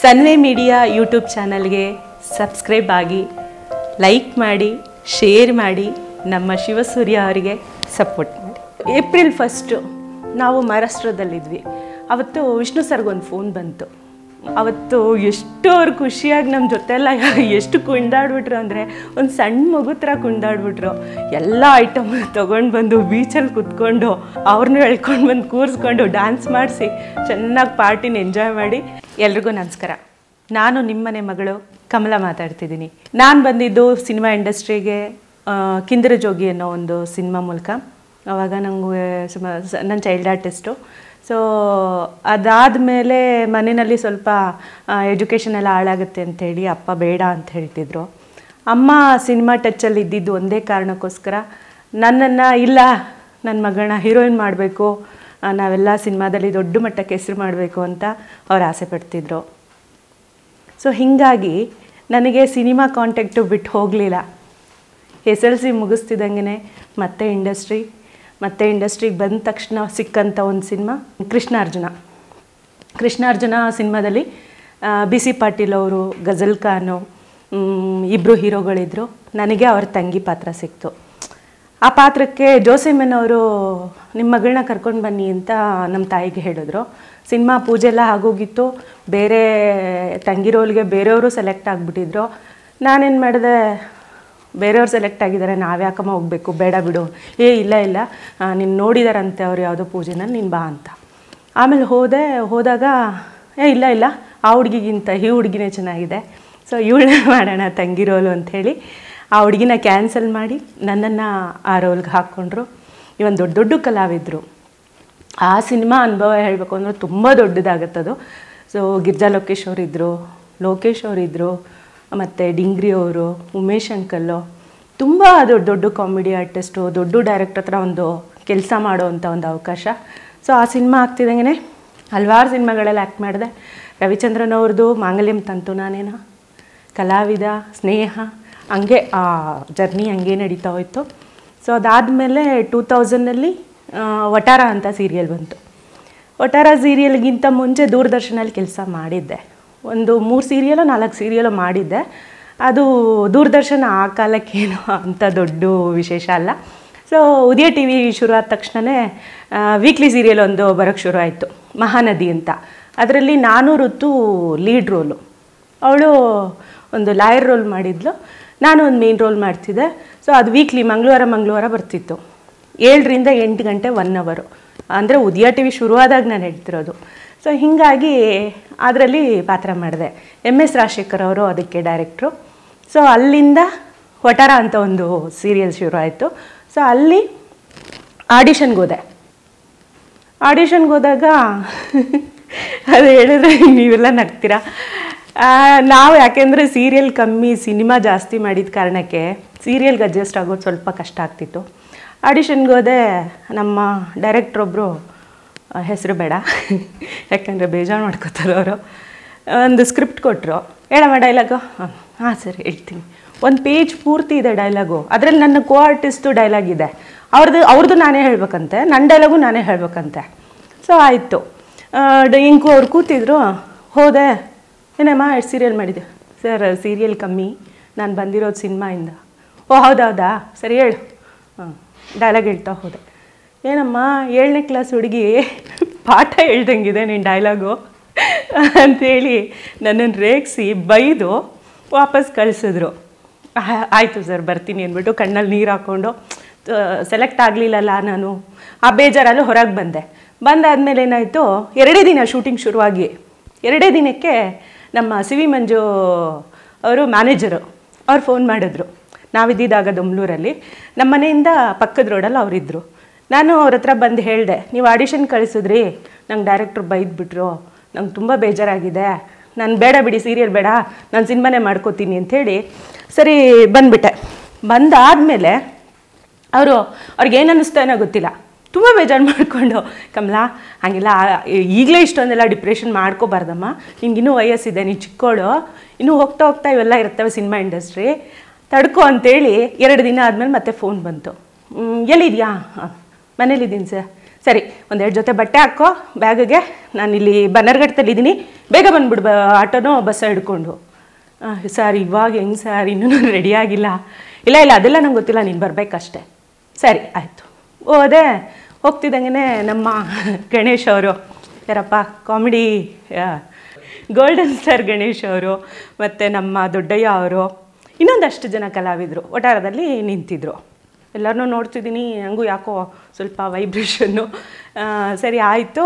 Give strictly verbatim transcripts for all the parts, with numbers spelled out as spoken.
ಸನ್ವೆ media YouTube ಚಾನಲ್ಗೆ subscribe ಆಗಿ, like ಮಾಡಿ, ಶೇರ್ ಮಾಡಿ, ನಮ್ಮ ಶಿವಸೂರ್ಯ ಅವರಿಗೆ ಸಪೋರ್ಟ್ ಮಾಡಿ. ಏಪ್ರಿಲ್ ಫಸ್ಟು ನಾವು ಮಹಾರಾಷ್ಟ್ರದಲ್ಲಿದ್ವಿ. ಅವತ್ತು ವಿಷ್ಣು ಸರ್ಗೊಂದು ಫೋನ್ ಬಂತು. ಅವತ್ತು ಎಷ್ಟು ಅವ್ರು ಖುಷಿಯಾಗಿ ನಮ್ಮ ಜೊತೆಲ್ಲ ಎಷ್ಟು ಕುಣಿದಾಡ್ಬಿಟ್ರು ಅಂದರೆ ಒಂದು ಸಣ್ಣ ಮಗು ಥರ ಕುಣಿದಾಡ್ಬಿಟ್ರು. ಎಲ್ಲ ಐಟಮ್ ತೊಗೊಂಡು ಬಂದು ಬೀಚಲ್ಲಿ ಕುತ್ಕೊಂಡು ಅವ್ರನ್ನೂ ಎಳ್ಕೊಂಡು ಬಂದು ಕೂರಿಸ್ಕೊಂಡು ಡ್ಯಾನ್ಸ್ ಮಾಡಿಸಿ ಚೆನ್ನಾಗಿ ಪಾರ್ಟಿನ ಎಂಜಾಯ್ ಮಾಡಿ. ಎಲ್ರಿಗೂ ನಮಸ್ಕಾರ. ನಾನು ನಿಮ್ಮನೆ ಮಗಳು ಕಮಲ ಮಾತಾಡ್ತಿದ್ದೀನಿ. ನಾನು ಬಂದಿದ್ದು ಸಿನಿಮಾ ಇಂಡಸ್ಟ್ರಿಗೆ ಕಿಂದರ ಜೋಗಿ ಅನ್ನೋ ಒಂದು ಸಿನಿಮಾ ಮೂಲಕ. ಆವಾಗ ನನಗೆ ಸುಮ ನನ್ನ ಚೈಲ್ಡ್ ಆರ್ಟಿಸ್ಟು. ಸೊ ಅದಾದಮೇಲೆ ಮನೆಯಲ್ಲಿ ಸ್ವಲ್ಪ ಎಜುಕೇಷನ್ ಎಲ್ಲ ಹಾಳಾಗುತ್ತೆ ಅಂಥೇಳಿ ಅಪ್ಪ ಬೇಡ ಅಂತ ಹೇಳ್ತಿದ್ರು. ಅಮ್ಮ ಸಿನಿಮಾ ಟಚ್ಚಲ್ಲಿ ಇದ್ದಿದ್ದು ಒಂದೇ ಕಾರಣಕ್ಕೋಸ್ಕರ ನನ್ನನ್ನು, ಇಲ್ಲ ನನ್ನ ಮಗಳನ್ನ ಹೀರೋಯಿನ್ ಮಾಡಬೇಕು, ನಾವೆಲ್ಲ ಸಿನಿಮಾದಲ್ಲಿ ದೊಡ್ಡ ಮಟ್ಟಕ್ಕೆ ಹೆಸರು ಮಾಡಬೇಕು ಅಂತ ಅವ್ರು ಆಸೆ ಪಡ್ತಿದ್ರು. ಸೊ ಹೀಗಾಗಿ ನನಗೆ ಸಿನಿಮಾ ಕಾಂಟ್ಯಾಕ್ಟು ಬಿಟ್ಟು ಹೋಗಲಿಲ್ಲ. ಎಸ್ ಎಲ್ ಸಿ ಮುಗಿಸ್ತಿದ್ದಂಗೆ ಮತ್ತೆ ಇಂಡಸ್ಟ್ರಿ ಮತ್ತು ಇಂಡಸ್ಟ್ರಿಗೆ ಬಂದ ತಕ್ಷಣ ಸಿಕ್ಕಂಥ ಒಂದು ಸಿನಿಮಾ ಕೃಷ್ಣಾರ್ಜುನ. ಕೃಷ್ಣಾರ್ಜುನ ಸಿನಿಮಾದಲ್ಲಿ ಬಿ ಸಿ ಪಾಟೀಲ್ ಅವರು, ಗಜಲ್ ಖಾನು ಇಬ್ಬರು ಹೀರೋಗಳಿದ್ದರು. ನನಗೆ ಅವ್ರ ತಂಗಿ ಪಾತ್ರ ಸಿಕ್ತು. ಆ ಪಾತ್ರಕ್ಕೆ ಜೋಸೆಮ್ಮನ್ ಅವರು ನಿಮ್ಮ ಮಗಳನ್ನ ಕರ್ಕೊಂಡು ಬನ್ನಿ ಅಂತ ನಮ್ಮ ತಾಯಿಗೆ ಹೇಳಿದ್ರು. ಸಿನಿಮಾ ಪೂಜೆ ಎಲ್ಲ ಆಗೋಗಿತ್ತು. ಬೇರೆ ತಂಗಿ ರೋಲ್ಗೆ ಬೇರೆಯವರು ಸೆಲೆಕ್ಟ್ ಆಗಿಬಿಟ್ಟಿದ್ರು. ನಾನೇನು ಮಾಡಿದೆ, ಬೇರೆಯವ್ರು ಸೆಲೆಕ್ಟ್ ಆಗಿದ್ದಾರೆ, ನಾವು ಯಾಕಮ್ಮ ಹೋಗಬೇಕು, ಬೇಡ ಬಿಡು. ಏ ಇಲ್ಲ ಇಲ್ಲ ನೀನು ನೋಡಿದಾರಂತೆ ಅವ್ರು ಯಾವುದೋ ಪೂಜೆನಲ್ಲಿ, ನೀನು ಬಾ ಅಂತ. ಆಮೇಲೆ ಹೋದೆ. ಹೋದಾಗ ಏ ಇಲ್ಲ ಇಲ್ಲ ಆ ಹುಡುಗಿಗಿಂತ ಈ ಹುಡುಗಿನೇ ಚೆನ್ನಾಗಿದೆ, ಸೊ ಇವಳನ್ನೇ ಮಾಡೋಣ ತಂಗಿ ರೋಲು ಅಂಥೇಳಿ ಆ ಹುಡುಗಿನ ಕ್ಯಾನ್ಸಲ್ ಮಾಡಿ ನನ್ನನ್ನು ಆ ರೋಲ್ಗೆ ಹಾಕ್ಕೊಂಡ್ರು. ಇವನ್ ದೊಡ್ಡ ದೊಡ್ಡ ಕಲಾವಿದರು. ಆ ಸಿನಿಮಾ ಅನುಭವ ಹೇಳಬೇಕು ಅಂದರೆ ತುಂಬ ದೊಡ್ಡದಾಗತ್ತದು. ಸೊ ಗಿರ್ಜಾ ಲೋಕೇಶ್ ಅವರಿದ್ದರು, ಲೋಕೇಶ್ ಅವರಿದ್ದರು, ಮತ್ತು ಡಿಂಗ್ರಿ ಅವರು, ಉಮೇಶ್ ಅಂಕಲ್ಲು, ತುಂಬ ದೊಡ್ಡ ದೊಡ್ಡ ಕಾಮಿಡಿ ಆರ್ಟಿಸ್ಟು, ದೊಡ್ಡ ಡೈರೆಕ್ಟರ್ ಹತ್ರ ಒಂದು ಕೆಲಸ ಮಾಡೋವಂಥ ಒಂದು ಅವಕಾಶ. ಸೊ ಆ ಸಿನಿಮಾ ಆಗ್ತಿದ್ದಂಗೆ ಹಲವಾರು ಸಿನಿಮಾಗಳಲ್ಲಿ ಆ್ಯಕ್ಟ್ ಮಾಡಿದೆ. ರವಿಚಂದ್ರನ್ ಅವ್ರದ್ದು ಮಾಂಗಲ್ಯಂ ತಂತು ನಾನೇನ, ಕಲಾವಿದ, ಸ್ನೇಹ, ಹಂಗೆ ಆ ಜರ್ನಿ ಹಂಗೆ ನಡೀತಾ ಹೋಯಿತು. ಸೊ ಅದಾದಮೇಲೆ ಟೂ ತೌಸಂಡಲ್ಲಿ ವಟಾರ ಅಂತ ಸೀರಿಯಲ್ ಬಂತು. ವಟಾರ ಸೀರಿಯಲ್ಗಿಂತ ಮುಂಚೆ ದೂರದರ್ಶನಲ್ಲಿ ಕೆಲಸ ಮಾಡಿದ್ದೆ. ಒಂದು ಮೂರು ಸೀರಿಯಲು ನಾಲ್ಕು ಸೀರಿಯಲು ಮಾಡಿದ್ದೆ. ಅದು ದೂರದರ್ಶನ ಆ ಕಾಲಕ್ಕೇನು ಅಂಥ ದೊಡ್ಡ ವಿಶೇಷ ಅಲ್ಲ. ಸೊ ಉದಯ ಟಿ ವಿ ಶುರು ಆದ ತಕ್ಷಣವೇ ವೀಕ್ಲಿ ಸೀರಿಯಲ್ ಒಂದು ಬರೋಕ್ಕೆ ಶುರು ಆಯಿತು, ಮಹಾನದಿ ಅಂತ. ಅದರಲ್ಲಿ ನಾನು ಋತು ಲೀಡ್ ರೋಲು. ಅವಳು ಒಂದು ಲಾಯರ್ ರೋಲ್ ಮಾಡಿದ್ಲು, ನಾನು ಒಂದು ಮೇನ್ ರೋಲ್ ಮಾಡ್ತಿದ್ದೆ. ಸೊ ಅದು ವೀಕ್ಲಿ ಮಂಗಳವಾರ ಮಂಗಳವಾರ ಬರ್ತಿತ್ತು. ಏಳರಿಂದ ಎಂಟು ಗಂಟೆ ಒನ್ ಅವರು, ಅಂದರೆ ಉದಯ ಟಿ ವಿ ಶುರುವಾದಾಗ ನಾನು ಹೇಳ್ತಿರೋದು. ಸೊ ಹೀಗಾಗಿ ಅದರಲ್ಲಿ ಪಾತ್ರ ಮಾಡಿದೆ. ಎಮ್ ಎಸ್ ರಾಜಶೇಖರ್ ಅವರು ಅದಕ್ಕೆ ಡೈರೆಕ್ಟ್ರು. ಸೊ ಅಲ್ಲಿಂದ ವಟಾರ ಅಂತ ಒಂದು ಸೀರಿಯಲ್ ಶುರು ಆಯಿತು. ಸೊ ಅಲ್ಲಿ ಆಡಿಷನ್ಗೆ ಹೋದೆ. ಆಡಿಷನ್ಗೆ ಹೋದಾಗ ಅದು ಹೇಳಿದ್ರೆ ನೀವೆಲ್ಲ ನಗ್ತೀರಾ. ನಾವು ಯಾಕೆಂದರೆ ಸೀರಿಯಲ್ ಕಮ್ಮಿ, ಸಿನಿಮಾ ಜಾಸ್ತಿ ಮಾಡಿದ ಕಾರಣಕ್ಕೆ ಸೀರಿಯಲ್ಗೆ ಅಡ್ಜಸ್ಟ್ ಆಗೋದು ಸ್ವಲ್ಪ ಕಷ್ಟ ಆಗ್ತಿತ್ತು. ಆಡಿಷನ್ಗೆ ಹೋದೆ. ನಮ್ಮ ಡೈರೆಕ್ಟ್ರೊಬ್ಬರು, ಹೆಸರು ಬೇಡ ಯಾಕಂದರೆ ಬೇಜಾರು ಮಾಡ್ಕೋತಾರೆ ಅವರು, ಒಂದು ಸ್ಕ್ರಿಪ್ಟ್ ಕೊಟ್ಟರು. ಹೇಳಮ್ಮ ಡೈಲಾಗು? ಹಾಂ ಹಾಂ ಸರಿ ಹೇಳ್ತೀನಿ. ಒಂದು ಪೇಜ್ ಪೂರ್ತಿ ಇದೆ ಡೈಲಾಗು. ಅದರಲ್ಲಿ ನನ್ನ ಕೋ ಆರ್ಟಿಸ್ಟು ಡೈಲಾಗ್ ಇದೆ. ಅವ್ರದ್ದು ಅವ್ರದ್ದು ನಾನೇ ಹೇಳ್ಬೇಕಂತೆ, ನನ್ನ ಡೈಲಾಗು ನಾನೇ ಹೇಳ್ಬೇಕಂತೆ. ಸೊ ಆಯಿತು. ಇಂಕು ಅವ್ರು ಕೂತಿದ್ರು. ಹೋದೆ. ಏನಮ್ಮ ಎಷ್ಟು ಸೀರಿಯಲ್ ಮಾಡಿದೆ? ಸರ್ ಸೀರಿಯಲ್ ಕಮ್ಮಿ, ನಾನು ಬಂದಿರೋದು ಸಿನಿಮಾಯಿಂದ. ಓ ಹೌದೌದಾ, ಸರಿ ಹೇಳು. ಹಾಂ ಡೈಲಾಗ್ ಹೇಳ್ತಾ ಹೋದೆ. ಏನಮ್ಮ ಏಳನೇ ಕ್ಲಾಸ್ ಹುಡುಗಿ ಪಾಠ ಹೇಳ್ದಂಗಿದೆ ನಿನ್ನ ಡೈಲಾಗು ಅಂಥೇಳಿ ನನ್ನನ್ನು ರೇಗಿಸಿ ಬೈದು ವಾಪಸ್ ಕಳಿಸಿದ್ರು. ಆಯಿತು ಸರ್ ಬರ್ತೀನಿ ಅಂದ್ಬಿಟ್ಟು ಕಣ್ಣಲ್ಲಿ ನೀರು ಹಾಕ್ಕೊಂಡು ಸೆಲೆಕ್ಟ್ ಆಗಲಿಲ್ಲಲ್ಲ ನಾನು. ಆ ಬೇಜಾರಲ್ಲಿ ಹೊರಗೆ ಬಂದೆ. ಬಂದಾದಮೇಲೆ ಏನಾಯಿತು, ಎರಡೇ ದಿನ ಶೂಟಿಂಗ್ ಶುರುವಾಗಿ ಎರಡೇ ದಿನಕ್ಕೆ ನಮ್ಮ ಸಿ ವಿ ಮಂಜು ಅವರು ಮ್ಯಾನೇಜರು ಅವ್ರು ಫೋನ್ ಮಾಡಿದ್ರು. ನಾವಿದ್ದಿದ್ದಾಗ ದೊಮ್ಲೂರಲ್ಲಿ, ನಮ್ಮ ಮನೆಯಿಂದ ಪಕ್ಕದ ರೋಡಲ್ಲಿ ಅವರಿದ್ದರು. ನಾನು ಅವ್ರ ಹತ್ರ ಬಂದು ಹೇಳಿದೆ, ನೀವು ಆಡಿಷನ್ ಕಳಿಸಿದ್ರಿ, ನಂಗೆ ಡೈರೆಕ್ಟ್ರು ಬೈದ್ಬಿಟ್ರು, ನಂಗೆ ತುಂಬ ಬೇಜಾರಾಗಿದೆ, ನಾನು ಬೇಡ ಬಿಡಿ ಸೀರಿಯಲ್ ಬೇಡ, ನಾನು ಸಿನಿಮಾನೇ ಮಾಡ್ಕೋತೀನಿ ಅಂಥೇಳಿ ಸರಿ ಬಂದುಬಿಟ್ಟೆ. ಬಂದಾದಮೇಲೆ ಅವರು ಅವ್ರಿಗೇನು ಅನ್ನಿಸ್ತಾ ಏನೋ ಗೊತ್ತಿಲ್ಲ, ತುಂಬ ಬೇಜಾರು ಮಾಡಿಕೊಂಡು, ಕಮಲಾ ಹಾಗೆಲ್ಲ ಈಗಲೇ ಇಷ್ಟೊಂದೆಲ್ಲ ಡಿಪ್ರೆಷನ್ ಮಾಡ್ಕೋಬಾರ್ದಮ್ಮ, ನಿನ್ಗಿನ್ನೂ ವಯಸ್ಸಿದೆ, ನೀನು ಚಿಕ್ಕೋಳು, ಇನ್ನೂ ಹೋಗ್ತಾ ಹೋಗ್ತಾ ಇವೆಲ್ಲ ಇರ್ತವೆ ಸಿನಿಮಾ ಇಂಡಸ್ಟ್ರಿ, ತಡ್ಕೊ ಅಂತೇಳಿ ಎರಡು ದಿನ ಆದಮೇಲೆ ಮತ್ತೆ ಫೋನ್ ಬಂತು. ಎಲ್ಲಿದೆಯಾ? ಹಾಂ ಮನೇಲಿದ್ದೀನಿ ಸರ್. ಸರಿ ಒಂದೆರಡು ಜೊತೆ ಬಟ್ಟೆ ಹಾಕೋ ಬ್ಯಾಗಿಗೆ, ನಾನಿಲ್ಲಿ ಬನ್ನರ್ಘಟ್ಟದಲ್ಲಿದ್ದೀನಿ, ಬೇಗ ಬಂದುಬಿಡು ಬ ಆಟೋನೋ ಬಸ್ಸ ಹಿಡ್ಕೊಂಡು. ಸರ್ ಇವಾಗ ಹೆಂಗೆ ಸರ್, ಇನ್ನೂ ರೆಡಿಯಾಗಿಲ್ಲ. ಇಲ್ಲ ಇಲ್ಲ ಅದೆಲ್ಲ ನಂಗೆ ಗೊತ್ತಿಲ್ಲ, ನೀನು ಬರಬೇಕಷ್ಟೆ. ಸರಿ ಆಯಿತು. ಹೋದೆ. ಹೋಗ್ತಿದ್ದಂಗೆ ನಮ್ಮ ಗಣೇಶ್ ಅವರು, ಯಾರಪ್ಪ ಕಾಮಿಡಿ ಗೋಲ್ಡನ್ ಸ್ಟಾರ್ ಗಣೇಶ್ ಅವರು, ಮತ್ತು ನಮ್ಮ ದೊಡ್ಡಯ್ಯ ಅವರು, ಇನ್ನೊಂದಷ್ಟು ಜನ ಕಲಾವಿದರು ಒಟ್ಟಾರದಲ್ಲಿ ನಿಂತಿದ್ರು. ಎಲ್ಲರನ್ನೂ ನೋಡ್ತಿದ್ದೀನಿ, ನನಗೂ ಯಾಕೋ ಸ್ವಲ್ಪ ವೈಬ್ರೇಷನ್ನು. ಸರಿ ಆಯಿತು.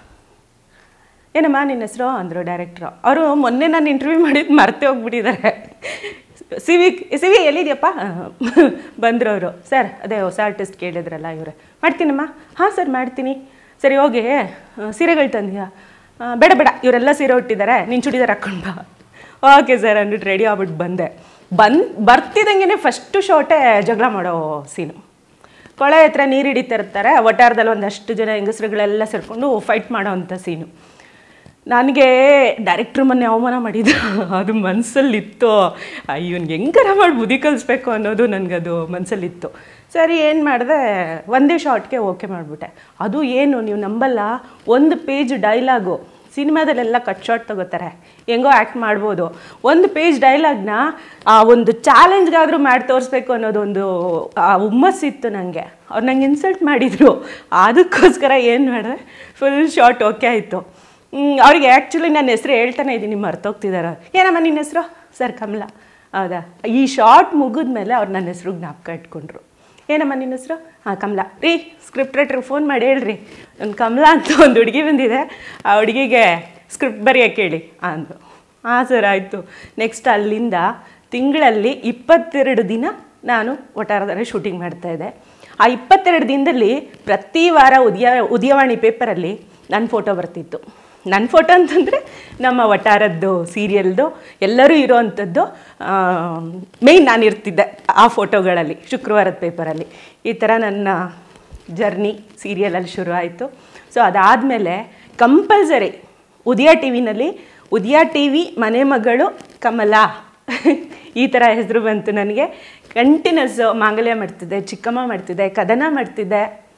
ಏನಮ್ಮ ನಿನ್ನ ಹೆಸರು ಅಂದರು ಡೈರೆಕ್ಟ್ರು. ಅವರು ಮೊನ್ನೆ ನಾನು ಇಂಟರ್ವ್ಯೂ ಮಾಡಿದ್ದು ಮರ್ತೇ ಹೋಗ್ಬಿಟ್ಟಿದ್ದಾರೆ. ಸಿ ವಿ ಸಿ ವಿ ಎಲ್ಲಿದೆಯಪ್ಪ ಬಂದರು ಅವರು. ಸರ್ ಅದೇ ಹೊಸ ಆರ್ಟಿಸ್ಟ್ ಕೇಳಿದ್ರಲ್ಲ ಇವರೇ. ಮಾಡ್ತೀನಮ್ಮ. ಹಾಂ ಸರ್ ಮಾಡ್ತೀನಿ. ಸರಿ ಹೋಗಿ ಸೀರೆಗಳು ತಂದೀಯಾ? ಬೇಡ ಬೇಡ ಇವರೆಲ್ಲ ಸೀರೆ ಹುಟ್ಟಿದ್ದಾರೆ, ನೀನು ಚೂಡಿದಾರ್ ಹಾಕ್ಕೊಂಡು ಬಾ. ಓಕೆ ಸರ್ ಅಂದ್ಬಿಟ್ಟು ರೆಡಿ ಆಗ್ಬಿಟ್ಟು ಬಂದೆ. ಬಂದು ಬರ್ತಿದ್ದಂಗೆ ಫಸ್ಟು ಶಾರ್ಟೇ ಜಗಳ ಮಾಡೋ ಸೀನು. ಕೊಳೆ ಹತ್ರ ನೀರು ಹಿಡಿತಿರ್ತಾರೆ, ಒಟ್ಟಾರದಲ್ಲಿ ಒಂದಷ್ಟು ಜನ ಹೆಂಗಸ್ರುಗಳೆಲ್ಲ ಸೇರಿಕೊಂಡು ಫೈಟ್ ಮಾಡೋ ಅಂಥ ಸೀನು. ನನಗೆ ಡೈರೆಕ್ಟ್ರು ಮೊನ್ನೆ ಅವಮಾನ ಮಾಡಿದ್ರು, ಅದು ಮನಸ್ಸಲ್ಲಿತ್ತು. ಇವನ್ಗೆ ಹೆಂಗಾರ ಮಾಡಿ ಬುದ್ಧಿ ಕಲಿಸ್ಬೇಕು ಅನ್ನೋದು ನನಗದು ಮನಸ್ಸಲ್ಲಿತ್ತು. ಸರಿ ಏನು ಮಾಡಿದೆ, ಒಂದೇ ಶಾರ್ಟ್ಗೆ ಓಕೆ ಮಾಡಿಬಿಟ್ಟೆ. ಅದು ಏನು ನೀವು ನಂಬಲ್ಲ, ಒಂದು ಪೇಜ್ ಡೈಲಾಗು. ಸಿನಿಮಾದಲ್ಲೆಲ್ಲ ಕಟ್ ಶಾರ್ಟ್ ತೊಗೋತಾರೆ, ಹೆಂಗೋ ಆ್ಯಕ್ಟ್ ಮಾಡ್ಬೋದು. ಒಂದು ಪೇಜ್ ಡೈಲಾಗ್ನ ಆ ಒಂದು ಚಾಲೆಂಜ್ಗಾದರೂ ಮಾಡಿ ತೋರಿಸ್ಬೇಕು ಅನ್ನೋದೊಂದು ಹುಮ್ಮಸ್ಸಿತ್ತು ನನಗೆ. ಅವ್ರು ನಂಗೆ ಇನ್ಸಲ್ಟ್ ಮಾಡಿದರು, ಅದಕ್ಕೋಸ್ಕರ ಏನು ಮಾಡಿದೆ, ಫುಲ್ ಶಾರ್ಟ್ ಓಕೆ ಆಯಿತು. ಅವ್ರಿಗೆ ಆ್ಯಕ್ಚುಲಿ ನನ್ನ ಹೆಸರು ಹೇಳ್ತಾನೆ ಇದ್ದೀನಿ, ಮರ್ತೋಗ್ತಿದ್ದಾರೆ. ಏನಮ್ಮ ನಿನ್ನ ಹೆಸರು? ಸರ್ ಕಮಲಾ. ಹೌದಾ? ಈ ಶಾರ್ಟ್ ಮುಗಿದ್ಮೇಲೆ ಅವ್ರು ನನ್ನ ಹೆಸರು ಜ್ಞಾಪಕ ಇಟ್ಕೊಂಡ್ರು. ಏನಮ್ಮ ನಿನ್ನ ಹೆಸರು? ಹಾಂ ಕಮಲಾ. ರೀ ಸ್ಕ್ರಿಪ್ಟ್ ರೈಟ್ರಿಗೆ ಫೋನ್ ಮಾಡಿ ಹೇಳ್ರಿ, ಒಂದು ಕಮಲಾ ಅಂತ ಒಂದು ಹುಡುಗಿ ಬಂದಿದೆ, ಆ ಹುಡುಗಿಗೆ ಸ್ಕ್ರಿಪ್ಟ್ ಬರೆಯೋಕ್ಕೆ ಹೇಳಿ ಅಂದರು. ಹಾಂ ಸರ್ ಆಯಿತು. ನೆಕ್ಸ್ಟ್ ಅಲ್ಲಿಂದ ತಿಂಗಳಲ್ಲಿ ಇಪ್ಪತ್ತೆರಡು ದಿನ ನಾನು ಒಟ್ಟಾರದಲ್ಲಿ ಶೂಟಿಂಗ್ ಮಾಡ್ತಾಯಿದ್ದೆ. ಆ ಇಪ್ಪತ್ತೆರಡು ದಿನದಲ್ಲಿ ಪ್ರತಿ ವಾರ ಉದಯ ಉದಯವಾಣಿ ಪೇಪರಲ್ಲಿ ನನ್ನ ಫೋಟೋ ಬರ್ತಿತ್ತು. ನನ್ನ ಫೋಟೋ ಅಂತಂದರೆ ನಮ್ಮ ಒಟ್ಟಾರದ್ದು ಸೀರಿಯಲ್ದು ಎಲ್ಲರೂ ಇರೋವಂಥದ್ದು ಮೇಯ್ನ್ ನಾನು ಇರ್ತಿದ್ದೆ ಆ ಫೋಟೋಗಳಲ್ಲಿ, ಶುಕ್ರವಾರದ ಪೇಪರಲ್ಲಿ. ಈ ಥರ ನನ್ನ ಜರ್ನಿ ಸೀರಿಯಲಲ್ಲಿ ಶುರು ಆಯಿತು. ಸೊ ಅದಾದಮೇಲೆ ಕಂಪಲ್ಸರಿ ಉದಯ ಟಿ ವಿನಲ್ಲಿ ಉದಯ ಟಿ ವಿ ಮನೆ ಮಗಳು ಕಮಲಾ ಈ ಥರ ಹೆಸರು ಬಂತು ನನಗೆ. ಕಂಟಿನ್ಯೂಸ್ಸು ಮಾಂಗಲ್ಯ ಮಾಡ್ತಿದ್ದೆ, ಚಿಕ್ಕಮ್ಮ ಮಾಡ್ತಿದ್ದೆ, ಕದನ ಮಾಡ್ತಿದ್ದೆ.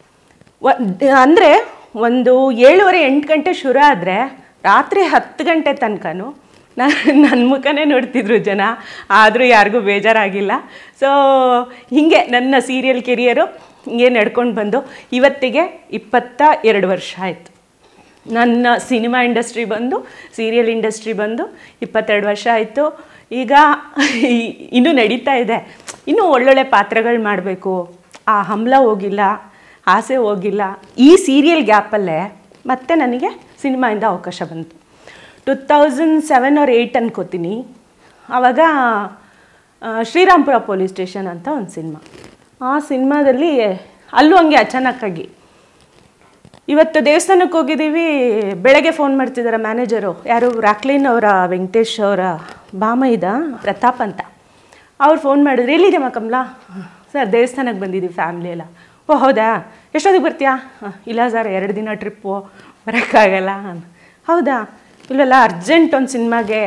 ಅಂದರೆ ಒಂದು ಏಳುವರೆ ಎಂಟು ಗಂಟೆ ಶುರು ಆದರೆ ರಾತ್ರಿ ಹತ್ತು ಗಂಟೆ ತನಕನೂ ನಾನು ನನ್ನ ಮುಖನೇ ನೋಡ್ತಿದ್ರು ಜನ, ಆದರೂ ಯಾರಿಗೂ ಬೇಜಾರಾಗಿಲ್ಲ. ಸೊ ಹೀಗೆ ನನ್ನ ಸೀರಿಯಲ್ ಕೆರಿಯರು ಹಿಂಗೆ ನಡ್ಕೊಂಡು ಬಂದು ಇವತ್ತಿಗೆ ಇಪ್ಪತ್ತ ಎರಡು ವರ್ಷ ಆಯಿತು. ನನ್ನ ಸಿನಿಮಾ ಇಂಡಸ್ಟ್ರಿ ಬಂದು, ಸೀರಿಯಲ್ ಇಂಡಸ್ಟ್ರಿ ಬಂದು ಇಪ್ಪತ್ತೆರಡು ವರ್ಷ ಆಯಿತು. ಈಗ ಇನ್ನೂ ನಡೀತಾ ಇದೆ. ಇನ್ನೂ ಒಳ್ಳೊಳ್ಳೆ ಪಾತ್ರಗಳು ಮಾಡಬೇಕು, ಆ ಹಂಬಲ ಹೋಗಿಲ್ಲ, ಆಸೆ ಹೋಗಿಲ್ಲ. ಈ ಸೀರಿಯಲ್ ಗ್ಯಾಪಲ್ಲೇ ಮತ್ತೆ ನನಗೆ ಸಿನಿಮಾಯಿಂದ ಅವಕಾಶ ಬಂತು. Two thousand seven or eight ಅನ್ಕೋತೀನಿ. ಆವಾಗ ಶ್ರೀರಾಮ್ಪುರ ಪೊಲೀಸ್ ಸ್ಟೇಷನ್ ಅಂತ ಒಂದು ಸಿನಿಮಾ. ಆ ಸಿನಿಮಾದಲ್ಲಿ ಅಲ್ಲೂ ಹಂಗೆ ಅಚಾನಕ್ಕಾಗಿ ಇವತ್ತು ದೇವಸ್ಥಾನಕ್ಕೆ ಹೋಗಿದ್ದೀವಿ, ಬೆಳಗ್ಗೆ ಫೋನ್ ಮಾಡ್ತಿದ್ದಾರೆ ಮ್ಯಾನೇಜರು, ಯಾರು ರಾಕ್ಲೀನ್ ಅವರ ವೆಂಕಟೇಶ್ ಅವರ ಬಾಮೈದ ಪ್ರತಾಪ್ ಅಂತ. ಅವ್ರು ಫೋನ್ ಮಾಡಿದ್ರು, ಎಲ್ಲಿದೆಯಮ್ಮ ಕಮಲಾ? ಸರ್ ದೇವಸ್ಥಾನಕ್ಕೆ ಬಂದಿದ್ದೀವಿ ಫ್ಯಾಮ್ಲಿ ಎಲ್ಲ. ಓ ಹೌದಾ, ಎಷ್ಟೊತ್ತಿಗೆ ಬರ್ತೀಯಾ? ಇಲ್ಲ ಸರ್ ಎರಡು ದಿನ ಟ್ರಿಪ್ಪು, ಬರೋಕ್ಕಾಗಲ್ಲ. ಹೌದಾ? ಇಲ್ವಲ್ಲ ಅರ್ಜೆಂಟ್ ಒಂದು ಸಿನಿಮಾಗೆ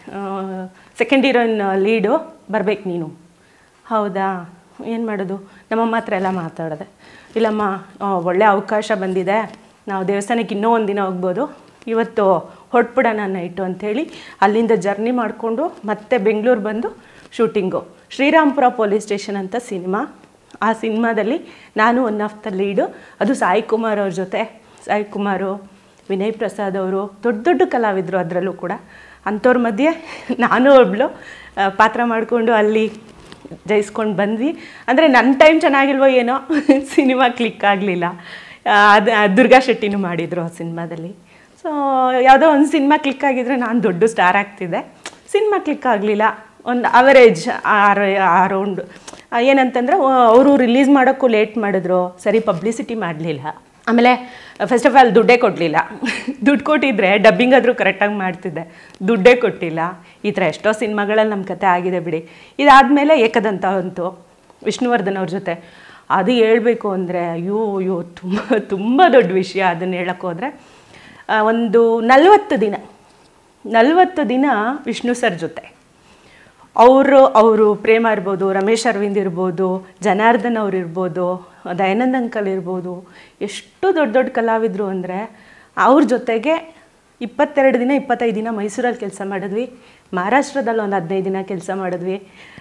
ಸೆಕೆಂಡ್ ಹೀರೋಯಿನ್ ಲೀಡು, ಬರಬೇಕು ನೀನು. ಹೌದಾ, ಏನು ಮಾಡೋದು? ನಮ್ಮಮ್ಮ ಹತ್ರ ಎಲ್ಲ ಮಾತಾಡಿದೆ. ಇಲ್ಲಮ್ಮ ಒಳ್ಳೆ ಅವಕಾಶ ಬಂದಿದೆ, ನಾವು ದೇವಸ್ಥಾನಕ್ಕೆ ಇನ್ನೂ ಒಂದು ದಿನ ಹೋಗ್ಬೋದು, ಇವತ್ತು ಹೊರಟ್ಬಿಡೋಣ ನೈಟು ಅಂಥೇಳಿ ಅಲ್ಲಿಂದ ಜರ್ನಿ ಮಾಡಿಕೊಂಡು ಮತ್ತೆ ಬೆಂಗಳೂರು ಬಂದು ಶೂಟಿಂಗು. ಶ್ರೀರಾಮ್ಪುರ ಪೊಲೀಸ್ ಸ್ಟೇಷನ್ ಅಂತ ಸಿನಿಮಾ. ಆ ಸಿನಿಮಾದಲ್ಲಿ ನಾನು ಒನ್ ಆಫ್ ದ ಲೀಡು. ಅದು ಸಾಯಿ ಕುಮಾರ್ ಅವ್ರ ಜೊತೆ. ಸಾಯಿ ಕುಮಾರು, ವಿನಯ್ ಪ್ರಸಾದ್ ಅವರು ದೊಡ್ಡ ದೊಡ್ಡ ಕಲಾವಿದರು ಅದರಲ್ಲೂ ಕೂಡ. ಅಂಥವ್ರ ಮಧ್ಯೆ ನಾನು ಒಬ್ಬಳು ಪಾತ್ರ ಮಾಡಿಕೊಂಡು ಅಲ್ಲಿ ಜಯಿಸ್ಕೊಂಡು ಬಂದ್ವಿ. ಅಂದರೆ ನನ್ನ ಟೈಮ್ ಚೆನ್ನಾಗಿಲ್ವೋ ಏನೋ, ಸಿನಿಮಾ ಕ್ಲಿಕ್ ಆಗಲಿಲ್ಲ. ಅದು ದುರ್ಗಾ ಶೆಟ್ಟಿನೂ ಮಾಡಿದರು ಆ ಸಿನಿಮಾದಲ್ಲಿ. ಸೊ ಯಾವುದೋ ಒಂದು ಸಿನಿಮಾ ಕ್ಲಿಕ್ ಆಗಿದ್ರೆ ನಾನು ದೊಡ್ಡ ಸ್ಟಾರ್ ಆಗ್ತಿದ್ದೆ. ಸಿನಿಮಾ ಕ್ಲಿಕ್ ಆಗಲಿಲ್ಲ. ಒಂದು ಅವರೇಜ್ ಆರ್ ಅರೌಂಡ್ ಏನಂತಂದರೆ ಅವರು ರಿಲೀಸ್ ಮಾಡೋಕ್ಕೂ ಲೇಟ್ ಮಾಡಿದ್ರು, ಸರಿ ಪಬ್ಲಿಸಿಟಿ ಮಾಡಲಿಲ್ಲ. ಆಮೇಲೆ ಫಸ್ಟ್ ಆಫ್ ಆಲ್ ದುಡ್ಡೇ ಕೊಡಲಿಲ್ಲ. ದುಡ್ಡು ಕೊಟ್ಟಿದ್ರೆ ಡಬ್ಬಿಂಗ್ ಆದರೂ ಕರೆಕ್ಟಾಗಿ ಮಾಡ್ತಿದ್ದೆ, ದುಡ್ಡೇ ಕೊಟ್ಟಿಲ್ಲ. ಈ ಥರ ಎಷ್ಟೋ ಸಿನಿಮಾಗಳಲ್ಲಿ ನಮ್ಮ ಕತೆ ಆಗಿದೆ ಬಿಡಿ. ಇದಾದಮೇಲೆ ಏಕದಂತ ಅಂತು ವಿಷ್ಣುವರ್ಧನ್ ಅವ್ರ ಜೊತೆ. ಅದು ಹೇಳಬೇಕು ಅಂದರೆ ಅಯ್ಯೋ ಅಯ್ಯೋ ತುಂಬ ತುಂಬ ದೊಡ್ಡ ವಿಷಯ. ಅದನ್ನು ಹೇಳೋಕ್ಕೋದ್ರೆ ಒಂದು ನಲವತ್ತು ದಿನ ನಲವತ್ತು ದಿನ ವಿಷ್ಣು ಸರ್ ಜೊತೆ. ಅವರು ಅವರು ಪ್ರೇಮ ಇರ್ಬೋದು, ರಮೇಶ್ ಅರವಿಂದ್ ಇರ್ಬೋದು, ಜನಾರ್ದನ್ ಅವ್ರು ಇರ್ಬೋದು, ದಯಾನಂದ್ ಅಂಕಲ್ ಇರ್ಬೋದು, ಎಷ್ಟು ದೊಡ್ಡ ದೊಡ್ಡ ಕಲಾವಿದರು ಅಂದರೆ ಅವ್ರ ಜೊತೆಗೆ ಇಪ್ಪತ್ತೆರಡು ದಿನ ಇಪ್ಪತ್ತೈದು ದಿನ ಮೈಸೂರಲ್ಲಿ ಕೆಲಸ ಮಾಡಿದ್ವಿ, ಮಹಾರಾಷ್ಟ್ರದಲ್ಲಿ ಒಂದು ಹದಿನೈದು ದಿನ ಕೆಲಸ ಮಾಡಿದ್ವಿ.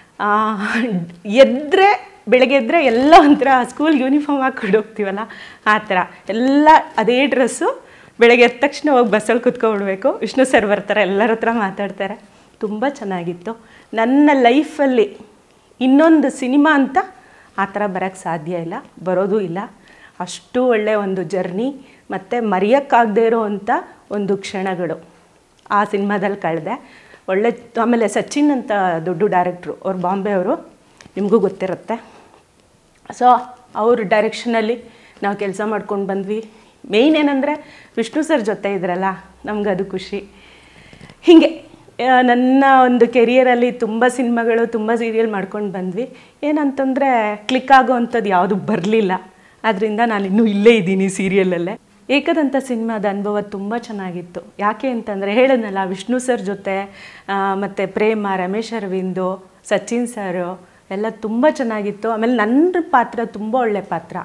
ಎದ್ದರೆ ಬೆಳಗ್ಗೆ ಎದ್ದರೆ ಎಲ್ಲ ಒಂಥರ ಸ್ಕೂಲ್ ಯೂನಿಫಾರ್ಮ್ ಹಾಕ್ಕೊಂಡು ಹೋಗ್ತೀವಲ್ಲ ಆ ಥರ ಎಲ್ಲ ಅದೇ ಡ್ರೆಸ್ಸು. ಬೆಳಗ್ಗೆ ಎದ್ದ ತಕ್ಷಣ ಹೋಗಿ ಬಸ್ಸಲ್ಲಿ ಕುತ್ಕೊಬಿಡ್ಬೇಕು. ವಿಷ್ಣು ಸರ್ ಬರ್ತಾರೆ, ಎಲ್ಲರ ಹತ್ರ ಮಾತಾಡ್ತಾರೆ. ತುಂಬ ಚೆನ್ನಾಗಿತ್ತು. ನನ್ನ ಲೈಫಲ್ಲಿ ಇನ್ನೊಂದು ಸಿನಿಮಾ ಅಂತ ಆ ಥರ ಬರೋಕ್ಕೆ ಸಾಧ್ಯ ಇಲ್ಲ, ಬರೋದು ಇಲ್ಲ. ಅಷ್ಟು ಒಳ್ಳೆಯ ಒಂದು ಜರ್ನಿ ಮತ್ತು ಮರೆಯೋಕ್ಕಾಗದೇ ಇರೋವಂಥ ಒಂದು ಕ್ಷಣಗಳು ಆ ಸಿನಿಮಾದಲ್ಲಿ ಕಳೆದೆ. ಒಳ್ಳೆ ಆಮೇಲೆ ಸಚಿನ್ ಅಂತ ದೊಡ್ಡ ಡೈರೆಕ್ಟ್ರು, ಅವ್ರು ಬಾಂಬೆ ಅವರು, ನಿಮಗೂ ಗೊತ್ತಿರುತ್ತೆ. ಸೊ ಅವ್ರ ಡೈರೆಕ್ಷನಲ್ಲಿ ನಾವು ಕೆಲಸ ಮಾಡ್ಕೊಂಡು ಬಂದ್ವಿ. ಮೇಯ್ನ್ ಏನಂದರೆ ವಿಷ್ಣು ಸರ್ ಜೊತೆ ಇದ್ರಲ್ಲ, ನಮಗದು ಖುಷಿ. ಹೀಗೆ ನನ್ನ ಒಂದು ಕೆರಿಯರಲ್ಲಿ ತುಂಬ ಸಿನಿಮಾಗಳು ತುಂಬ ಸೀರಿಯಲ್ ಮಾಡ್ಕೊಂಡು ಬಂದ್ವಿ. ಏನಂತಂದರೆ ಕ್ಲಿಕ್ ಆಗೋ ಅಂಥದ್ದು ಯಾವುದು ಬರಲಿಲ್ಲ. ಆದ್ದರಿಂದ ನಾನು ಇನ್ನೂ ಇಲ್ಲೇ ಇದ್ದೀನಿ ಸೀರಿಯಲಲ್ಲೇ. ಏಕದಂತ ಸಿನಿಮಾದ ಅನುಭವ ತುಂಬ ಚೆನ್ನಾಗಿತ್ತು. ಯಾಕೆ ಅಂತಂದರೆ ಹೇಳಿದ್ನಲ್ಲ, ವಿಷ್ಣು ಸರ್ ಜೊತೆ ಮತ್ತು ಪ್ರೇಮ, ರಮೇಶ್ ಅರವಿಂದು, ಸಚಿನ್ ಸರು ಎಲ್ಲ ತುಂಬ ಚೆನ್ನಾಗಿತ್ತು. ಆಮೇಲೆ ನನ್ನ ಪಾತ್ರ ತುಂಬ ಒಳ್ಳೆ ಪಾತ್ರ.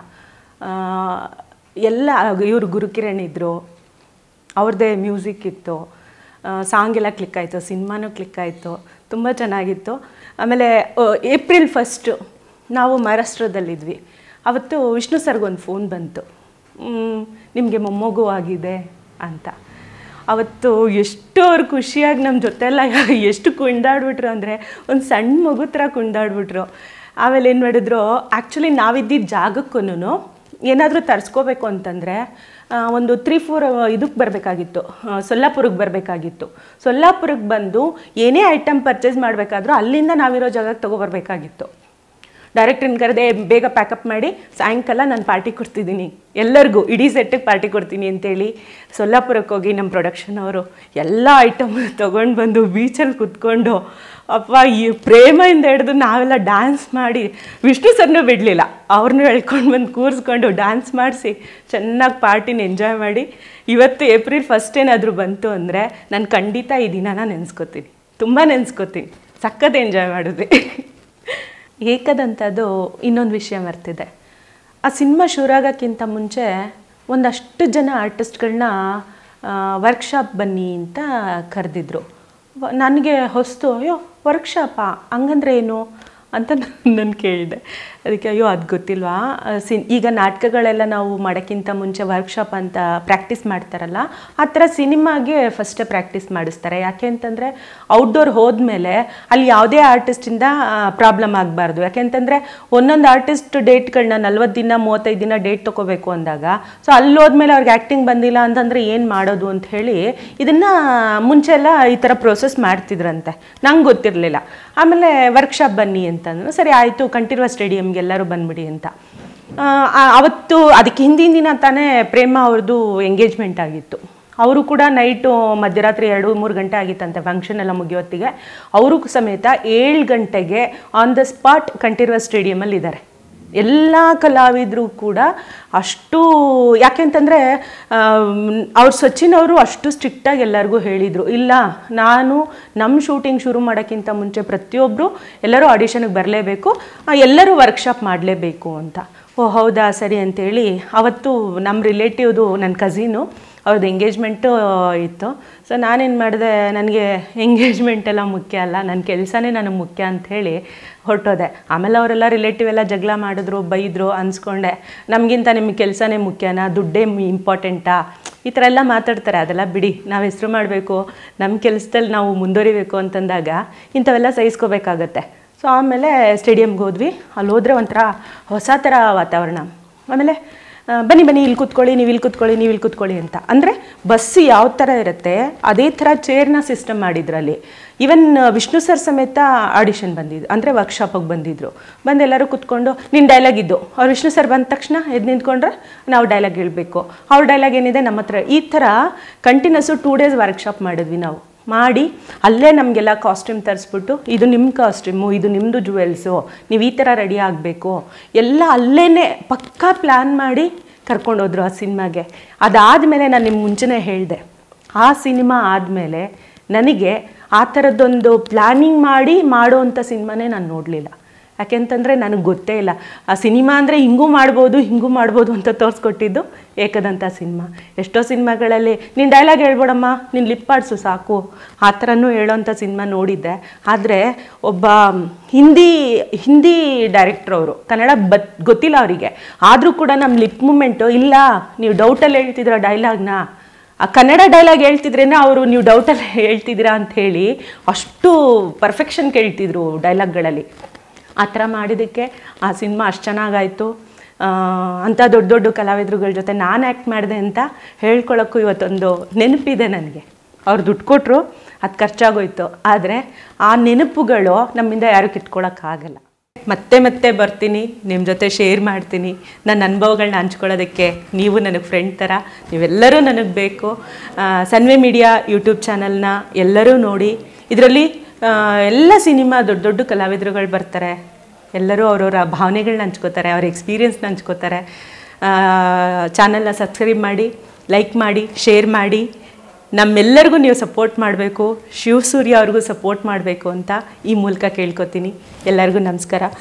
ಎಲ್ಲ ಇವರು ಗುರುಕಿರಣ್ ಇದ್ದರು, ಅವ್ರದ್ದೇ ಮ್ಯೂಸಿಕ್ ಇತ್ತು, ಸಾಂಗ್ ಎಲ್ಲ ಕ್ಲಿಕ್ ಆಯಿತು, ಸಿನಿಮಾನೂ ಕ್ಲಿಕ್ ಆಯಿತು, ತುಂಬ ಚೆನ್ನಾಗಿತ್ತು. ಆಮೇಲೆ ಏಪ್ರಿಲ್ ಫಸ್ಟು ನಾವು ಮಹಾರಾಷ್ಟ್ರದಲ್ಲಿದ್ವಿ. ಅವತ್ತು ವಿಷ್ಣು ಸರ್ಗೊಂದು ಫೋನ್ ಬಂತು, ನಿಮಗೆ ಮೊಮ್ಮಗು ಆಗಿದೆ ಅಂತ. ಅವತ್ತು ಎಷ್ಟು ಅವ್ರು ಖುಷಿಯಾಗಿ ನಮ್ಮ ಜೊತೆಲ್ಲ ಎಷ್ಟು ಕುಣಿದಾಡ್ಬಿಟ್ರು ಅಂದರೆ ಒಂದು ಸಣ್ಣ ಮಗು ಥರ ಕುಣಿದಾಡ್ಬಿಟ್ರು. ಆಮೇಲೆ ಏನು ಮಾಡಿದ್ರು, ಆ್ಯಕ್ಚುಲಿ ನಾವಿದ್ದಿದ್ದ ಜಾಗಕ್ಕೂ ಏನಾದರೂ ತರಿಸ್ಕೋಬೇಕು ಅಂತಂದರೆ ಒಂದು ತ್ರೀ ಫೋರ್ ಇದಕ್ಕೆ ಬರಬೇಕಾಗಿತ್ತು, ಸೊಲ್ಲಾಪುರಕ್ಕೆ ಬರಬೇಕಾಗಿತ್ತು. ಸೊಲ್ಲಾಪುರಕ್ಕೆ ಬಂದು ಏನೇ ಐಟಮ್ ಪರ್ಚೇಸ್ ಮಾಡಬೇಕಾದ್ರೂ ಅಲ್ಲಿಂದ ನಾವಿರೋ ಜಾಗಕ್ಕೆ ತೊಗೊಬರ್ಬೇಕಾಗಿತ್ತು. ಡೈರೆಕ್ಟ್ರನ್ನ ಕರೆದೆ, ಬೇಗ ಪ್ಯಾಕಪ್ ಮಾಡಿ ಸಾಯಂಕಾಲ ನಾನು ಪಾರ್ಟಿ ಕೊಡ್ತಿದ್ದೀನಿ, ಎಲ್ಲರಿಗೂ ಇಡೀ ಸೆಟ್ಟಿಗೆ ಪಾರ್ಟಿ ಕೊಡ್ತೀನಿ ಅಂತೇಳಿ ಸೊಲ್ಲಾಪುರಕ್ಕೆ ಹೋಗಿ ನಮ್ಮ ಪ್ರೊಡಕ್ಷನ್ ಅವರು ಎಲ್ಲ ಐಟಮ್ ತೊಗೊಂಡು ಬಂದು ಬೀಚಲ್ಲಿ ಕುತ್ಕೊಂಡು ಅಪ್ಪ ಈ ಪ್ರೇಮದಿಂದ ಹಿಡಿದು ನಾವೆಲ್ಲ ಡ್ಯಾನ್ಸ್ ಮಾಡಿ, ವಿಷ್ಣು ಸರ್ನೂ ಬಿಡಲಿಲ್ಲ, ಅವ್ರನ್ನೂ ಹೇಳ್ಕೊಂಡು ಬಂದು ಕೂರಿಸ್ಕೊಂಡು ಡ್ಯಾನ್ಸ್ ಮಾಡಿಸಿ ಚೆನ್ನಾಗಿ ಪಾರ್ಟಿನ ಎಂಜಾಯ್ ಮಾಡಿ. ಇವತ್ತು ಏಪ್ರಿಲ್ ಫಸ್ಟ್ ಏನಾದರೂ ಬಂತು ಅಂದರೆ ನಾನು ಖಂಡಿತ ಈ ದಿನನ ನೆನೆಸ್ಕೋತೀನಿ, ತುಂಬ ನೆನೆಸ್ಕೋತೀನಿ. ಸಖತ್ ಎಂಜಾಯ್ ಮಾಡಿದ್ವಿ. ಏಕದಂಥದ್ದು ಇನ್ನೊಂದು ವಿಷಯ ಮರ್ತಿದೆ. ಆ ಸಿನಿಮಾ ಶುರುವಾಗೋಕ್ಕಿಂತ ಮುಂಚೆ ಒಂದಷ್ಟು ಜನ ಆರ್ಟಿಸ್ಟ್ಗಳನ್ನ ವರ್ಕ್ಶಾಪ್ ಬನ್ನಿ ಅಂತ ಕರೆದಿದ್ರು. ನನಗೆ ಹೊಸ್ತು, ಅಯ್ಯೋ ವರ್ಕ್ಶಾಪಾ ಹಂಗಂದ್ರೆ ಏನು ಅಂತ ನಾನು ಕೇಳಿದೆ. ಅದಕ್ಕೆ ಅಯ್ಯೋ ಅದು ಗೊತ್ತಿಲ್ವಾ, ಸಿ ಈಗ ನಾಟಕಗಳೆಲ್ಲ ನಾವು ಮಾಡೋಕ್ಕಿಂತ ಮುಂಚೆ ವರ್ಕ್ಶಾಪ್ ಅಂತ ಪ್ರಾಕ್ಟೀಸ್ ಮಾಡ್ತಾರಲ್ಲ, ಆ ಥರ ಸಿನಿಮಾಗೆ ಫಸ್ಟೇ ಪ್ರಾಕ್ಟೀಸ್ ಮಾಡಿಸ್ತಾರೆ. ಯಾಕೆ ಅಂತಂದರೆ ಔಟ್ಡೋರ್ ಹೋದ್ಮೇಲೆ ಅಲ್ಲಿ ಯಾವುದೇ ಆರ್ಟಿಸ್ಟಿಂದ ಪ್ರಾಬ್ಲಮ್ ಆಗಬಾರ್ದು. ಯಾಕೆಂತಂದರೆ ಒಂದೊಂದು ಆರ್ಟಿಸ್ಟ್ ಡೇಟ್ಗಳನ್ನ ನಲ್ವತ್ತು ದಿನ ಮೂವತ್ತೈದು ದಿನ ಡೇಟ್ ತೊಗೋಬೇಕು ಅಂದಾಗ, ಸೊ ಅಲ್ಲಿ ಹೋದ್ಮೇಲೆ ಅವ್ರಿಗೆ ಆ್ಯಕ್ಟಿಂಗ್ ಬಂದಿಲ್ಲ ಅಂತಂದರೆ ಏನು ಮಾಡೋದು ಅಂತ ಹೇಳಿ ಇದನ್ನು ಮುಂಚೆ ಎಲ್ಲ ಈ ಥರ ಪ್ರೋಸೆಸ್ ಮಾಡ್ತಿದ್ರಂತೆ. ನಂಗೆ ಗೊತ್ತಿರಲಿಲ್ಲ. ಆಮೇಲೆ ವರ್ಕ್ಶಾಪ್ ಬನ್ನಿ ಅಂತಂದ್ರೆ ಸರಿ ಆಯಿತು, ಕಂಠೀರವ ಸ್ಟೇಡಿಯಮ್ಗೆ ಎಲ್ಲರೂ ಬಂದ್ಬಿಡಿ ಅಂತ. ಅವತ್ತು ಅದಕ್ಕೆ ಹಿಂದಿನ ದಿನ ತಾನೇ ಪ್ರೇಮ ಅವ್ರದ್ದು ಎಂಗೇಜ್ಮೆಂಟ್ ಆಗಿತ್ತು. ಅವರು ಕೂಡ ನೈಟು ಮಧ್ಯರಾತ್ರಿ ಎರಡು ಮೂರು ಗಂಟೆ ಆಗಿತ್ತಂತೆ ಫಂಕ್ಷನ್ ಎಲ್ಲ ಮುಗಿಯೋತ್ತಿಗೆ. ಅವರು ಸಮೇತ ಏಳು ಗಂಟೆಗೆ ಆನ್ ದ ಸ್ಪಾಟ್ ಕಂಠೀರವ ಸ್ಟೇಡಿಯಮಲ್ಲಿ ಇದ್ದಾರೆ. ಎಲ್ಲ ಕಲಾವಿದರು ಕೂಡ ಅಷ್ಟು, ಯಾಕೆಂತಂದರೆ ಅವ್ರು ಸಚಿನ್ ಅವರು ಅಷ್ಟು ಸ್ಟ್ರಿಕ್ಟಾಗಿ ಎಲ್ಲರಿಗೂ ಹೇಳಿದರು, ಇಲ್ಲ ನಾನು ನಮ್ಮ ಶೂಟಿಂಗ್ ಶುರು ಮಾಡೋಕ್ಕಿಂತ ಮುಂಚೆ ಪ್ರತಿಯೊಬ್ಬರು ಎಲ್ಲರೂ ಆಡಿಷನ್ಗೆ ಬರಲೇಬೇಕು, ಎಲ್ಲರೂ ವರ್ಕ್ಶಾಪ್ ಮಾಡಲೇಬೇಕು ಅಂತ. ಓ ಹೌದಾ ಸರಿ ಅಂತೇಳಿ ಅವತ್ತು ನಮ್ಮ ರಿಲೇಟಿವ್ದು ನನ್ನ ಕಝಿನು ಅವ್ರದ್ದು ಎಂಗೇಜ್ಮೆಂಟು ಇತ್ತು. ಸೊ ನಾನೇನು ಮಾಡಿದೆ, ನನಗೆ ಎಂಗೇಜ್ಮೆಂಟ್ ಎಲ್ಲ ಮುಖ್ಯ ಅಲ್ಲ, ನನ್ನ ಕೆಲಸನೇ ನನಗೆ ಮುಖ್ಯ ಅಂಥೇಳಿ ಹೊರಟೋದೆ. ಆಮೇಲೆ ಅವರೆಲ್ಲ ರಿಲೇಟಿವ್ ಎಲ್ಲ ಜಗಳ ಮಾಡಿದ್ರು, ಬೈದರು, ಅನ್ಸ್ಕೊಂಡೆ ನಮಗಿಂತ ನಿಮಗೆ ಕೆಲಸನೇ ಮುಖ್ಯನಾ, ದುಡ್ಡೇ ಇಂಪಾರ್ಟೆಂಟಾ, ಈ ಥರ ಎಲ್ಲ ಮಾತಾಡ್ತಾರೆ. ಅದೆಲ್ಲ ಬಿಡಿ, ನಾವು ಹೆಸರು ಮಾಡಬೇಕು, ನಮ್ಮ ಕೆಲಸದಲ್ಲಿ ನಾವು ಮುಂದುವರಿಬೇಕು ಅಂತಂದಾಗ ಇಂಥವೆಲ್ಲ ಸಹಿಸ್ಕೋಬೇಕಾಗತ್ತೆ. ಸೊ ಆಮೇಲೆ ಸ್ಟೇಡಿಯಮ್ಗೆ ಹೋದ್ವಿ. ಅಲ್ಲಿ ಹೋದರೆ ಒಂಥರ ಹೊಸ ಥರ ವಾತಾವರಣ. ಆಮೇಲೆ ಬನ್ನಿ ಬನ್ನಿ ಇಲ್ಲಿ ಕೂತ್ಕೊಳ್ಳಿ, ನೀವು ಇಲ್ಲಿ ಕೂತ್ಕೊಳ್ಳಿ, ನೀವು ಇಲ್ಲಿ ಕೂತ್ಕೊಳ್ಳಿ ಅಂತ. ಅಂದರೆ ಬಸ್ಸು ಯಾವ ಥರ ಇರುತ್ತೆ ಅದೇ ಥರ ಚೇರ್ನ ಸಿಸ್ಟಮ್ ಮಾಡಿದ್ರಲ್ಲಿ. ಈವನ್ ವಿಷ್ಣು ಸರ್ ಸಮೇತ ಆಡಿಷನ್ ಬಂದಿದ್ದು, ಅಂದರೆ ವರ್ಕ್ಶಾಪಿಗೆ ಬಂದಿದ್ದರು. ಬಂದು ಎಲ್ಲರೂ ಕೂತ್ಕೊಂಡು ನಿನ್ನ ಡೈಲಾಗ್ ಇದ್ದು, ಅವ್ರು ವಿಷ್ಣು ಸರ್ ಬಂದ ತಕ್ಷಣ ಎದ್ದು ನಿಂತ್ಕೊಂಡ್ರೆ ನಾವು ಡೈಲಾಗ್ ಹೇಳಬೇಕು, ಅವ್ರ ಡೈಲಾಗ್ ಏನಿದೆ ನಮ್ಮ ಹತ್ರ. ಈ ಥರ ಕಂಟಿನ್ಯೂಸು ಟೂ ಡೇಸ್ ವರ್ಕ್ಶಾಪ್ ಮಾಡಿದ್ವಿ ನಾವು. ಮಾಡಿ ಅಲ್ಲೇ ನಮಗೆಲ್ಲ ಕಾಸ್ಟ್ಯೂಮ್ ತರಿಸ್ಬಿಟ್ಟು, ಇದು ನಿಮ್ಮ ಕಾಸ್ಟ್ಯೂಮು, ಇದು ನಿಮ್ಮದು ಜುವೆಲ್ಸು, ನೀವು ಈ ಥರ ರೆಡಿ ಆಗಬೇಕು ಎಲ್ಲ ಅಲ್ಲೇ ಪಕ್ಕಾ ಪ್ಲ್ಯಾನ್ ಮಾಡಿ ಕರ್ಕೊಂಡೋದ್ರು ಆ ಸಿನಿಮಾಗೆ. ಅದಾದಮೇಲೆ ನಾನು ನಿಮ್ಮ ಮುಂಚೆನೇ ಹೇಳಿದೆ, ಆ ಸಿನಿಮಾ ಆದಮೇಲೆ ನನಗೆ ಆ ಥರದ್ದೊಂದು ಪ್ಲ್ಯಾನಿಂಗ್ ಮಾಡಿ ಮಾಡೋವಂಥ ಸಿನಿಮಾನೇ ನಾನು ನೋಡಲಿಲ್ಲ. ಯಾಕೆಂತಂದರೆ ನನಗೆ ಗೊತ್ತೇ ಇಲ್ಲ ಆ ಸಿನಿಮಾ ಅಂದರೆ ಹಿಂಗೂ ಮಾಡ್ಬೋದು ಹಿಂಗೂ ಮಾಡ್ಬೋದು ಅಂತ ತೋರಿಸ್ಕೊಟ್ಟಿದ್ದು ಏಕದಂತ ಸಿನಿಮಾ. ಎಷ್ಟೋ ಸಿನಿಮಾಗಳಲ್ಲಿ ನೀನು ಡೈಲಾಗ್ ಹೇಳ್ಬೋಡಮ್ಮ, ನೀನು ಲಿಪ್ಪಾಡ್ಸು ಸಾಕು, ಆ ಥರನೂ ಹೇಳೋಂಥ ಸಿನಿಮಾ ನೋಡಿದ್ದೆ. ಆದರೆ ಒಬ್ಬ ಹಿಂದಿ ಹಿಂದಿ ಡೈರೆಕ್ಟ್ರ್ ಅವರು, ಕನ್ನಡ ಬತ್ ಗೊತ್ತಿಲ್ಲ ಅವರಿಗೆ, ಆದರೂ ಕೂಡ ನಮ್ಮ ಲಿಪ್ ಮೂಮೆಂಟು ಇಲ್ಲ ನೀವು ಡೌಟಲ್ಲಿ ಹೇಳ್ತಿದ್ರ ಡೈಲಾಗ್ನ, ಆ ಕನ್ನಡ ಡೈಲಾಗ್ ಹೇಳ್ತಿದ್ರೇನೆ ಅವರು ನೀವು ಡೌಟಲ್ಲಿ ಹೇಳ್ತಿದ್ದೀರಾ ಅಂಥೇಳಿ ಅಷ್ಟು ಪರ್ಫೆಕ್ಷನ್ ಕೇಳ್ತಿದ್ರು ಡೈಲಾಗ್ಗಳಲ್ಲಿ. ಆ ಥರ ಮಾಡಿದ್ದಕ್ಕೆ ಆ ಸಿನಿಮಾ ಅಷ್ಟು ಚೆನ್ನಾಗಾಯಿತು. ಅಂಥ ದೊಡ್ಡ ದೊಡ್ಡ ಕಲಾವಿದರುಗಳ ಜೊತೆ ನಾನು ಆ್ಯಕ್ಟ್ ಮಾಡಿದೆ ಅಂತ ಹೇಳ್ಕೊಳ್ಳೋಕ್ಕೂ ಇವತ್ತೊಂದು ನೆನಪಿದೆ ನನಗೆ. ಅವ್ರು ದುಡ್ಡು ಕೊಟ್ಟರು, ಅದು ಖರ್ಚಾಗೋಯ್ತು, ಆದರೆ ಆ ನೆನಪುಗಳು ನಮ್ಮಿಂದ ಯಾರೂ ಕಿತ್ಕೊಳ್ಳೋಕ್ಕಾಗಲ್ಲ. ಮತ್ತೆ ಮತ್ತೆ ಬರ್ತೀನಿ, ನಿಮ್ಮ ಜೊತೆ ಶೇರ್ ಮಾಡ್ತೀನಿ. ನನ್ನ ಅನುಭವಗಳನ್ನ ಹಂಚ್ಕೊಳ್ಳೋದಕ್ಕೆ ನೀವು ನನಗೆ ಫ್ರೆಂಡ್ ಥರ, ನೀವೆಲ್ಲರೂ ನನಗೆ ಬೇಕು. ಸನ್ವೆ ಮೀಡಿಯಾ ಯೂಟ್ಯೂಬ್ ಚಾನಲ್ನ ಎಲ್ಲರೂ ನೋಡಿ. ಇದರಲ್ಲಿ ಎಲ್ಲ ಸಿನಿಮಾ ದೊಡ್ಡ ದೊಡ್ಡ ಕಲಾವಿದರುಗಳು ಬರ್ತಾರೆ, ಎಲ್ಲರೂ ಅವರವರ ಭಾವನೆಗಳನ್ನ ಹಂಚ್ಕೋತಾರೆ, ಅವ್ರ ಎಕ್ಸ್ಪೀರಿಯೆನ್ಸ್ನ ಹಂಚ್ಕೋತಾರೆ. ಚಾನಲ್ನ ಸಬ್ಸ್ಕ್ರೈಬ್ ಮಾಡಿ, ಲೈಕ್ ಮಾಡಿ, ಶೇರ್ ಮಾಡಿ. ನಮ್ಮೆಲ್ಲರಿಗೂ ನೀವು ಸಪೋರ್ಟ್ ಮಾಡಬೇಕು, ಶಿವಸೂರ್ಯ ಅವ್ರಿಗೂ ಸಪೋರ್ಟ್ ಮಾಡಬೇಕು ಅಂತ ಈ ಮೂಲಕ ಕೇಳ್ಕೊತೀನಿ. ಎಲ್ಲರಿಗೂ ನಮಸ್ಕಾರ.